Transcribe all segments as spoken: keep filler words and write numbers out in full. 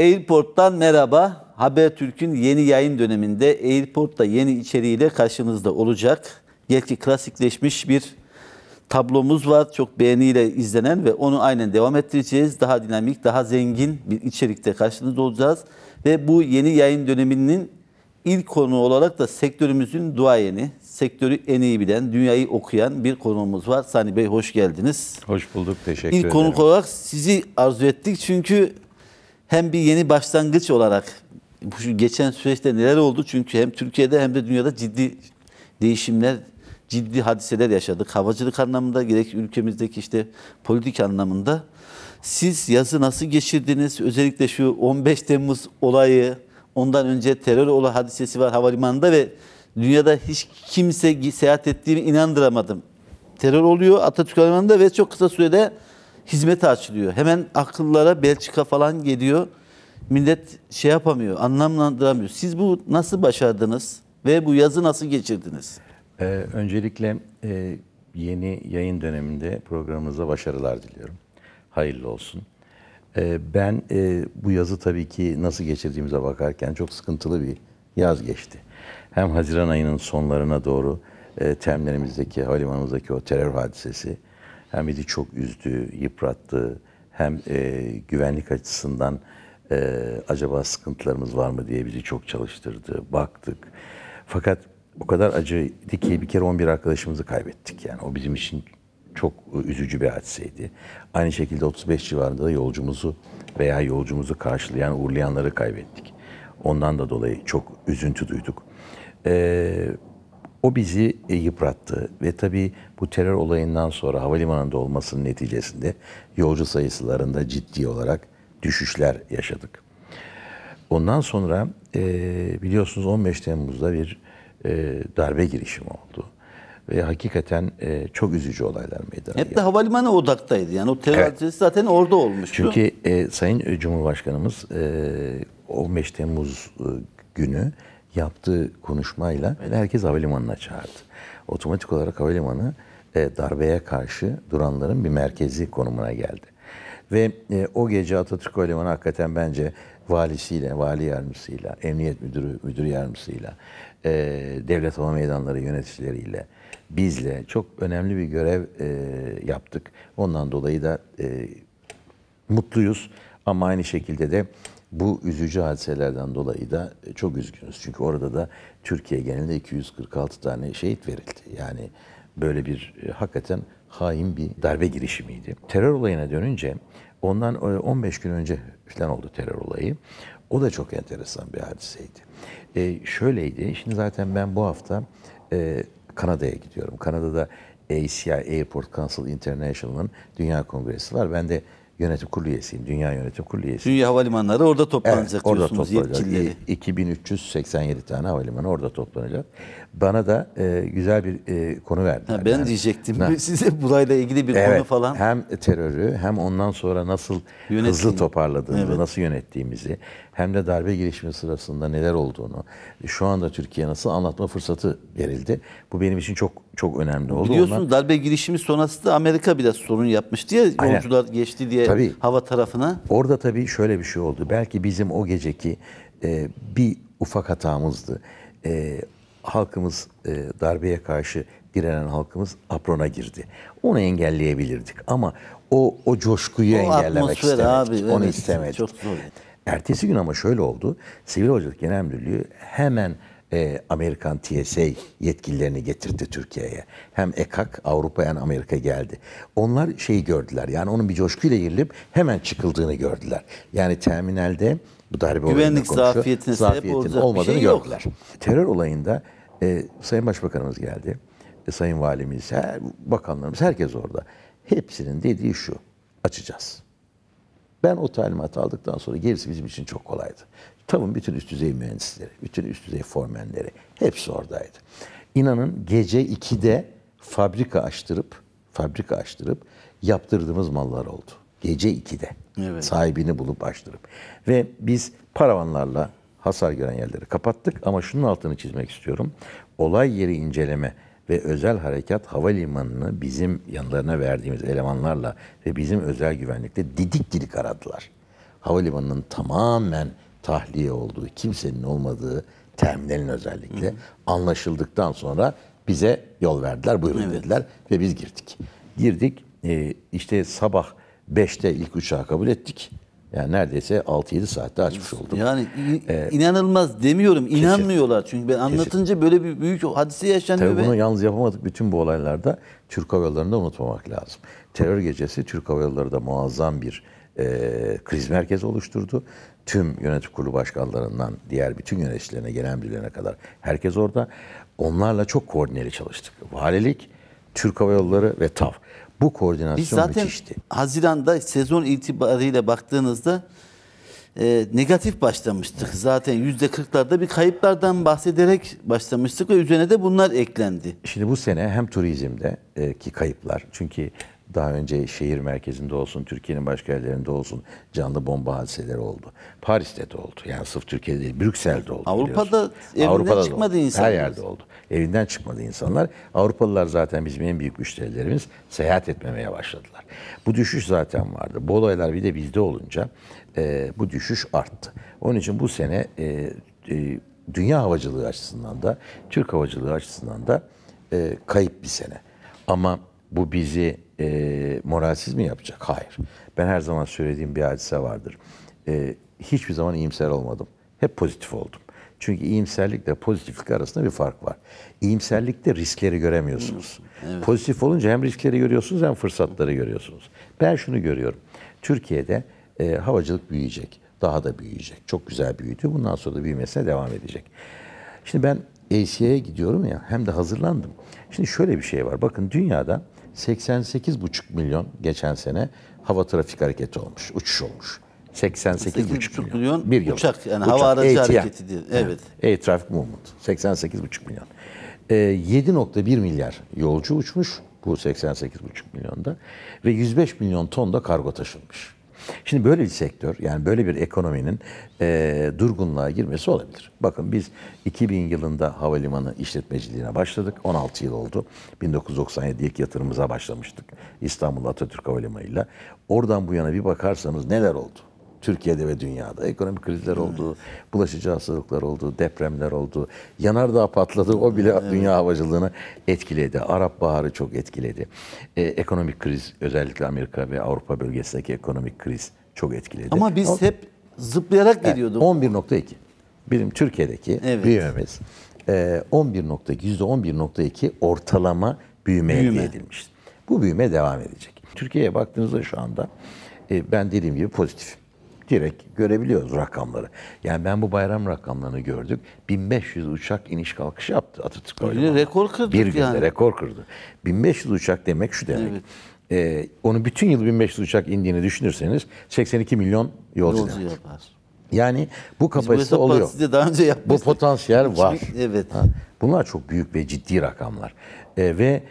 Airport'tan merhaba. Habertürk'ün yeni yayın döneminde Airport'ta yeni içeriğiyle karşınızda olacak. Gerçi klasikleşmiş bir tablomuz var. Çok beğeniyle izlenen ve onu aynen devam ettireceğiz. Daha dinamik, daha zengin bir içerikte karşınızda olacağız. Ve bu yeni yayın döneminin ilk konu olarak da sektörümüzün duayeni, sektörü en iyi bilen, dünyayı okuyan bir konuğumuz var. Sani Bey hoş geldiniz. Hoş bulduk, teşekkür İlk ederim. İlk konuk olarak sizi arzu ettik çünkü hem bir yeni başlangıç olarak şu geçen süreçte neler oldu? Çünkü hem Türkiye'de hem de dünyada ciddi değişimler, ciddi hadiseler yaşadık. Havacılık anlamında, gerek ülkemizdeki işte politik anlamında. Siz yazı nasıl geçirdiniz? Özellikle şu on beş Temmuz olayı, ondan önce terör olay hadisesi var havalimanında ve dünyada hiç kimse seyahat ettiğimi inandıramadım. Terör oluyor Atatürk Havalimanı'nda ve çok kısa sürede hizmete açılıyor. Hemen akıllara Belçika falan geliyor. Millet şey yapamıyor, anlamlandıramıyor. Siz bu nasıl başardınız ve bu yazı nasıl geçirdiniz? Ee, öncelikle e, yeni yayın döneminde programımıza başarılar diliyorum. Hayırlı olsun. Ee, ben e, bu yazı tabii ki nasıl geçirdiğimize bakarken çok sıkıntılı bir yaz geçti. Hem Haziran ayının sonlarına doğru e, terminalimizdeki, havalimanımızdaki o terör hadisesi hem bizi çok üzdü, yıprattı. Hem e, güvenlik açısından e, acaba sıkıntılarımız var mı diye bizi çok çalıştırdı, baktık. Fakat o kadar acıydı ki bir kere on bir arkadaşımızı kaybettik. Yani o bizim için çok üzücü bir hadiseydi. Aynı şekilde otuz beş civarında da yolcumuzu veya yolcumuzu karşılayan, uğurlayanları kaybettik. Ondan da dolayı çok üzüntü duyduk. Ee, o bizi e, yıprattı ve tabii bu terör olayından sonra havalimanında olmasının neticesinde yolcu sayılarında ciddi olarak düşüşler yaşadık. Ondan sonra e, biliyorsunuz on beş Temmuz'da bir e, darbe girişimi oldu. Ve hakikaten e, çok üzücü olaylar meydana geldi. Hep de havalimanı odaktaydı. Yani o terör Evet. hadisesi zaten orada olmuştu. Çünkü e, Sayın Cumhurbaşkanımız e, on beş Temmuz e, günü yaptığı konuşmayla herkes havalimanına çağırdı. Otomatik olarak havalimanı e, darbeye karşı duranların bir merkezi konumuna geldi. Ve e, o gece Atatürk Havalimanı hakikaten bence valisiyle, vali yardımcısıyla, emniyet müdürü, müdür yardımcısıyla, e, devlet hava meydanları yöneticileriyle, bizle çok önemli bir görev e, yaptık. Ondan dolayı da e, mutluyuz ama aynı şekilde de bu üzücü hadiselerden dolayı da çok üzgünüz. Çünkü orada da Türkiye genelinde iki yüz kırk altı tane şehit verildi. Yani böyle bir e, hakikaten hain bir darbe girişimiydi. Terör olayına dönünce ondan on beş gün önce falan oldu terör olayı. O da çok enteresan bir hadiseydi. E, şöyleydi, şimdi zaten ben bu hafta e, Kanada'ya gidiyorum. Kanada'da A C I, Airport Council International'ın Dünya Kongresi var. Ben de yönetim kurulu üyesiyim, Dünya Yönetim Kurulu üyesiyim. Dünya havalimanları orada toplanacak evet, orada diyorsunuz yetkilileri. iki bin üç yüz seksen yedi tane havalimanı orada toplanacak. Bana da e, güzel bir e, konu verdiler. Ha, ben yani, diyecektim. Ha. Size burayla ilgili bir evet, konu falan. Hem terörü hem ondan sonra nasıl Yönettiğini. hızlı toparladığımızı, Evet. nasıl yönettiğimizi, hem de darbe girişimi sırasında neler olduğunu, şu anda Türkiye nasıl anlatma fırsatı verildi. Bu benim için çok çok önemli oldu. Biliyorsunuz Ondan... darbe girişimi sonrasında Amerika biraz sorun yapmıştı ya, Aynen. yolcular geçti diye Tabii. hava tarafına. Orada tabii şöyle bir şey oldu. Belki bizim o geceki e, bir ufak hatamızdı. E, halkımız e, darbeye karşı direnen halkımız aprona girdi. Onu engelleyebilirdik ama o o coşkuyu O engellemek atmosfer istemedik. abi, Onu evet, istemedik. çok zor. Ertesi gün ama şöyle oldu. Sivil Havacılık Genel Müdürlüğü hemen e, Amerikan T S A yetkililerini getirdi Türkiye'ye. Hem E K A K, Avrupa yani Amerika geldi. Onlar şeyi gördüler. Yani onun bir coşkuyla girilip hemen çıkıldığını gördüler. Yani terminalde bu darbe olayında Güvenlik konuşuyor. zafiyetine sebep olacak bir olmadığını şey yok. gördüler. Terör olayında e, Sayın Başbakanımız geldi. E, Sayın Valimiz, her, bakanlarımız, herkes orada. Hepsinin dediği şu: açacağız. Ben o talimatı aldıktan sonra gerisi bizim için çok kolaydı. Tabii bütün üst düzey mühendisleri, bütün üst düzey formenleri hepsi oradaydı. İnanın gece ikide fabrika açtırıp, fabrika açtırıp yaptırdığımız mallar oldu. Gece ikide. Evet. Sahibini bulup açtırıp. Ve biz paravanlarla hasar gören yerleri kapattık ama şunun altını çizmek istiyorum. Olay yeri inceleme ve özel harekat havalimanını bizim yanlarına verdiğimiz elemanlarla ve bizim özel güvenlikte didik didik aradılar. havalimanının tamamen tahliye olduğu, kimsenin olmadığı terminalin özellikle hı. anlaşıldıktan sonra bize yol verdiler, buyurun evet. dediler ve biz girdik. Girdik, e, işte sabah beşte ilk uçağı kabul ettik. Yani neredeyse altı yedi saatte açmış olduk. Yani ee, inanılmaz demiyorum, kesin. inanmıyorlar. Çünkü ben anlatınca kesin. böyle bir büyük hadise yaşanıyor. Tabii bunu ve... yalnız yapamadık. Bütün bu olaylarda Türk Hava Yolları'nda unutmamak lazım. Terör gecesi Türk Hava Yolları da muazzam bir e, kriz merkezi oluşturdu. Tüm yönetim kurulu başkanlarından diğer bütün yöneticilerine, genel müdürlerine kadar herkes orada. Onlarla çok koordineli çalıştık. Valilik, Türk Hava Yolları ve TAV. Bu koordinasyon Biz zaten müthişti. Haziran'da sezon itibariyle baktığınızda e, negatif başlamıştık. Zaten yüzde kırklarda bir kayıplardan bahsederek başlamıştık ve üzerine de bunlar eklendi. Şimdi bu sene hem turizmde e, ki kayıplar, çünkü daha önce şehir merkezinde olsun, Türkiye'nin başka yerlerinde olsun canlı bomba hadiseleri oldu. Paris'te de oldu. Yani sırf Türkiye'de değil, Brüksel'de oldu. Avrupa'da evinden Avrupa'da çıkmadı insanlar. Her yerde oldu. Evinden çıkmadı insanlar. Avrupalılar zaten bizim en büyük müşterilerimiz. Seyahat etmemeye başladılar. Bu düşüş zaten vardı. Bu olaylar bir de bizde olunca e, bu düşüş arttı. Onun için bu sene e, e, dünya havacılığı açısından da, Türk havacılığı açısından da e, kayıp bir sene. Ama bu bizi e, moralsiz mi yapacak? Hayır. Ben her zaman söylediğim bir hadise vardır. E, hiçbir zaman iyimser olmadım. Hep pozitif oldum. Çünkü iyimserlikle pozitiflik arasında bir fark var. İyimserlikte riskleri göremiyorsunuz. Evet. Pozitif olunca hem riskleri görüyorsunuz hem fırsatları görüyorsunuz. Ben şunu görüyorum. Türkiye'de e, havacılık büyüyecek. Daha da büyüyecek. Çok güzel büyüdü. Bundan sonra da büyümesine devam edecek. Şimdi ben A C A'ya gidiyorum ya, hem de hazırlandım. Şimdi şöyle bir şey var. Bakın dünyada seksen sekiz buçuk milyon geçen sene hava trafik hareketi olmuş, uçuş olmuş. seksen sekiz buçuk milyon. milyon bir yıl. Uçak, yani uçak, hava aracı hareketidir. Evet. Air Traffic Movement. seksen sekiz buçuk milyon. Ee, yedi nokta bir milyar yolcu uçmuş bu seksen sekiz buçuk milyonda ve yüz beş milyon ton da kargo taşınmış. Şimdi böyle bir sektör, yani böyle bir ekonominin e, durgunluğa girmesi olabilir. Bakın biz iki bin yılında havalimanı işletmeciliğine başladık. on altı yıl oldu. bin dokuz yüz doksan yedi ilk yatırımımıza başlamıştık. İstanbul Atatürk Havalimanı'yla. Oradan bu yana bir bakarsanız neler oldu? Türkiye'de ve dünyada ekonomik krizler oldu, bulaşıcı hastalıklar oldu, depremler oldu, yanardağ patladı, o bile evet. dünya havacılığını etkiledi. Arap Baharı çok etkiledi. Ee, ekonomik kriz, özellikle Amerika ve Avrupa bölgesindeki ekonomik kriz çok etkiledi. Ama biz o, hep zıplayarak geliyorduk. Evet, on bir nokta iki. Bizim Türkiye'deki evet. büyümemiz e, on bir nokta iki, yüzde on bir nokta iki ortalama büyüme, büyüme elde edilmiştir. Bu büyüme devam edecek. Türkiye'ye baktığınızda şu anda e, ben dediğim gibi pozitif. Direkt görebiliyoruz rakamları. Yani ben bu bayram rakamlarını gördük. bin beş yüz uçak iniş kalkışı yaptı Atatürk Havalimanı. Rekor kırdık Bir günde yani. rekor kırdı. bin beş yüz uçak demek şu demek. Evet. Ee, onu bütün yıl bin beş yüz uçak indiğini düşünürseniz seksen iki milyon yolcu, yolcu demek. Yapar. Yani bu kapasite bu oluyor. Daha önce bu potansiyel var. Evet. Ha, bunlar çok büyük ve ciddi rakamlar. Ee, ve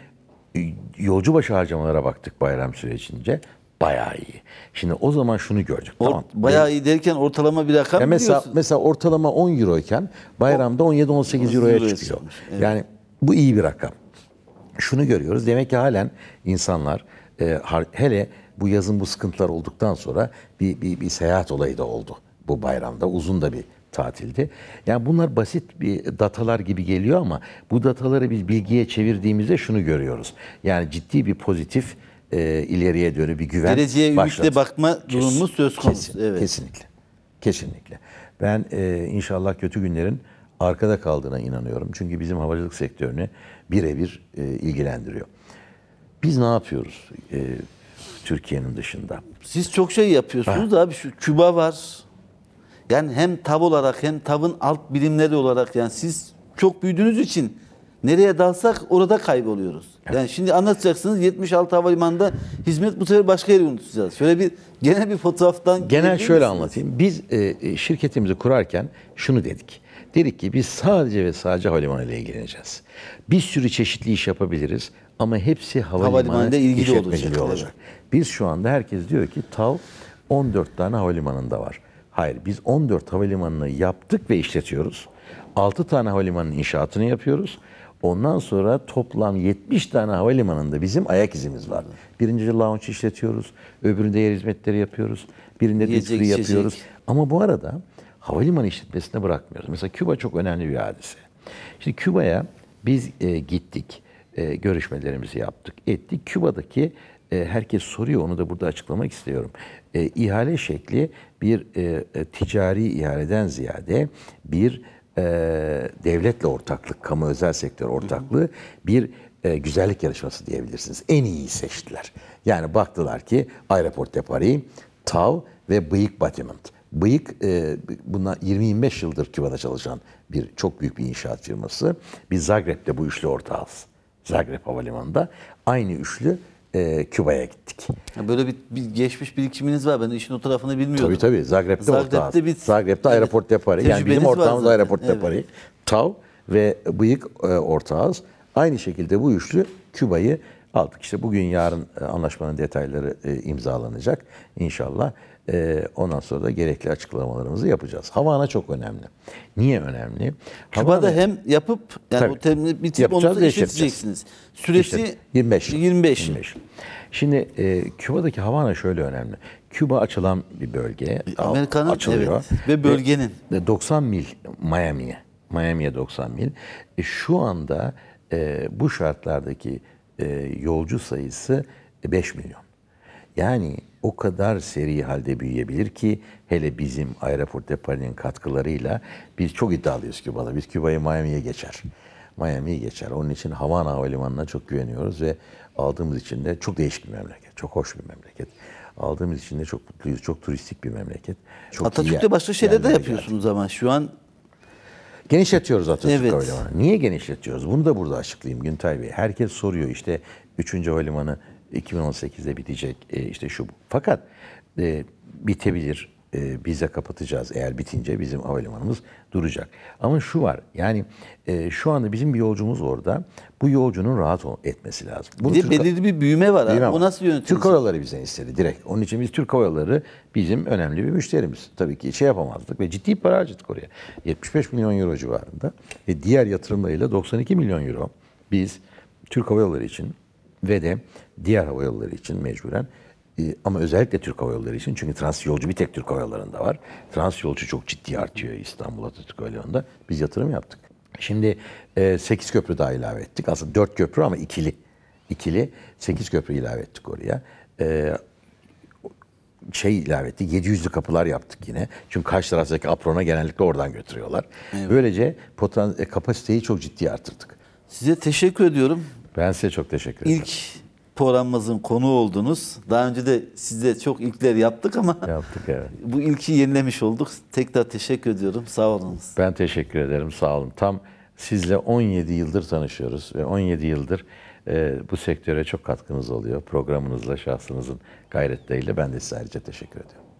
yolcu başı harcamalara baktık bayram sürecince. Bayağı iyi. Şimdi o zaman şunu gördük. Or, tamam. Bayağı ben, iyi derken ortalama bir rakam mı mesela, diyorsun? Mesela ortalama on euro iken bayramda on yedi on sekiz euroya çıkıyor. Evet. Yani bu iyi bir rakam. Şunu görüyoruz. Demek ki halen insanlar e, hele bu yazın bu sıkıntılar olduktan sonra bir, bir, bir seyahat olayı da oldu. Bu bayramda uzun da bir tatildi. Yani bunlar basit bir datalar gibi geliyor ama bu dataları biz bilgiye çevirdiğimizde şunu görüyoruz. Yani ciddi bir pozitif E, ileriye dönük bir güven geleceğe başladı. ümitle bakma durumumuz söz konusu. Kesin, evet. Kesinlikle. Kesinlikle. Ben e, inşallah kötü günlerin arkada kaldığına inanıyorum. Çünkü bizim havacılık sektörünü birebir e, ilgilendiriyor. Biz ne yapıyoruz e, Türkiye'nin dışında? Siz çok şey yapıyorsunuz ha. abi. Şu Küba var. Yani hem TAV olarak hem TAV'ın alt birimleri olarak, yani siz çok büyüdüğünüz için nereye dalsak orada kayboluyoruz. Evet. Yani şimdi anlatacaksınız yetmiş altı havalimanında hizmet, bu sefer başka yere unutacağız. Şöyle bir genel bir fotoğraftan... Genel şöyle anlatayım. Biz e, şirketimizi kurarken şunu dedik. Dedik ki biz sadece ve sadece havalimanı ile ilgileneceğiz. Bir sürü çeşitli iş yapabiliriz ama hepsi havalimanı ilgili olacak. olacak. Biz şu anda herkes diyor ki TAV on dört tane havalimanında var. Hayır, biz on dört havalimanını yaptık ve işletiyoruz. altı tane havalimanının inşaatını yapıyoruz. Ondan sonra toplam yetmiş tane havalimanında bizim ayak izimiz var. Birinci lounge işletiyoruz, öbüründe yer hizmetleri yapıyoruz, birinde duty Yiyecek, free içecek. yapıyoruz. Ama bu arada havalimanı işletmesine bırakmıyoruz. Mesela Küba çok önemli bir hadise. Şimdi Küba'ya biz e, gittik, e, görüşmelerimizi yaptık, ettik. Küba'daki e, herkes soruyor, onu da burada açıklamak istiyorum. E, ihale şekli bir e, e, ticari ihaleden ziyade bir e, devletle ortaklık, kamu özel sektör ortaklığı, bir e, güzellik yarışması diyebilirsiniz. En iyiyi seçtiler. Yani baktılar ki Aéroport de Paris, T A V ve Bouygues Bâtiment. Bouygues e, bundan yirmi yirmi beş yıldır Küba'da çalışan bir çok büyük bir inşaat firması. Biz Zagreb'de bu üçlü ortağız. Zagreb Havalimanı'nda aynı üçlü e, Küba'ya gittik. Böyle bir, bir geçmiş birikiminiz var. Ben işin o tarafını bilmiyordum. Tabii tabii. Zagreb'de, Zagreb'de ortağız. bir- Zagreb'de Aéroport de Paris. Yani bizim Tecrübeniz var ortağımız zaten. Aéroport de Evet. Paris. T A V ve Bouygues e, ortağız. Aynı şekilde bu üçlü Küba'yı aldık. İşte bugün yarın e, anlaşmanın detayları e, imzalanacak inşallah. E, ondan sonra da gerekli açıklamalarımızı yapacağız. Havana çok önemli. Niye önemli? Küba'da Havana- hem yapıp yani Tabii. o temin bitirip Yapacağız onu da ve iş yapacağız. işleteceksiniz. Süresi İşte yirmi beş. yirmi beş. yirmi beş. Şimdi e, Küba'daki Havana şöyle önemli. Küba açılan bir bölge. Amerika'nın, açılıyor. evet, ve bölgenin. Ve doksan mil Miami'ye. Miami'ye doksan mil. E, şu anda e, bu şartlardaki e, yolcu sayısı beş milyon. Yani o kadar seri halde büyüyebilir ki hele bizim Aéroport de Paris'in katkılarıyla biz çok iddialıyız Küba'da. Biz Küba'yı Miami'ye geçer. Miami'yi geçer. Onun için Havana Havalimanı'na çok güveniyoruz ve aldığımız için de çok değişik bir memleket. Çok hoş bir memleket. Aldığımız için de çok mutluyuz. Çok turistik bir memleket. Çok iyi Atatürk'te yer- başka şeyler de yerlere yapıyorsunuz ama şu an Genişletiyoruz Atatürk Evet. Havalimanı. Niye genişletiyoruz? Bunu da burada açıklayayım Güntay Bey. Herkes soruyor işte üçüncü havalimanı iki bin on sekizde bitecek e, işte şu bu. Fakat e, bitebilir. E, biz de kapatacağız. Eğer bitince bizim havalimanımız duracak. Ama şu var yani e, şu anda bizim bir yolcumuz orada. Bu yolcunun rahat ol- etmesi lazım. Bunu bir de Türk- belirli bir büyüme var. Büyüme Abi. O var. nasıl Türk yönetilecek? Hava Yolları bizden istedi direkt. Onun için biz Türk Hava Yolları bizim önemli bir müşterimiz. Tabii ki şey yapamazdık ve ciddi para harcadık oraya. yetmiş beş milyon euro civarında ve diğer yatırımlarıyla doksan iki milyon euro biz Türk Hava Yolları için ve de diğer hava yolları için mecburen e, ama özellikle Türk Hava Yolları için çünkü trans yolcu bir tek Türk Hava Yolları'nda var. Trans yolcu çok ciddi artıyor İstanbul Atatürk Havalimanı'nda. Biz yatırım yaptık. Şimdi e, sekiz köprü daha ilave ettik. Aslında dört köprü ama ikili. İkili sekiz köprü ilave ettik oraya. E, şey ilave ettik. yedi yüzlü kapılar yaptık yine. Çünkü karşı taraftaki aprona genellikle oradan götürüyorlar. Böylece potan, e, kapasiteyi çok ciddi arttırdık. Size teşekkür ediyorum. Ben size çok teşekkür ederim. İlk programımızın konuğu oldunuz. Daha önce de sizle çok ilkler yaptık ama Yaptık evet. bu ilki yenilemiş olduk. Tekrar teşekkür ediyorum. Sağ olunuz. Ben teşekkür ederim. Sağ olun. Tam sizle on yedi yıldır tanışıyoruz ve on yedi yıldır e, bu sektöre çok katkınız oluyor. Programınızla, şahsınızın gayretleriyle ben de size ayrıca teşekkür ediyorum.